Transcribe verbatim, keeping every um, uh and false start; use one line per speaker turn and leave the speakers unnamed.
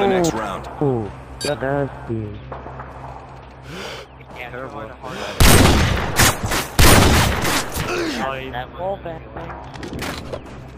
next round.
Ooh, nasty.
Yeah,
Terrible.
Oh, that wall back thing.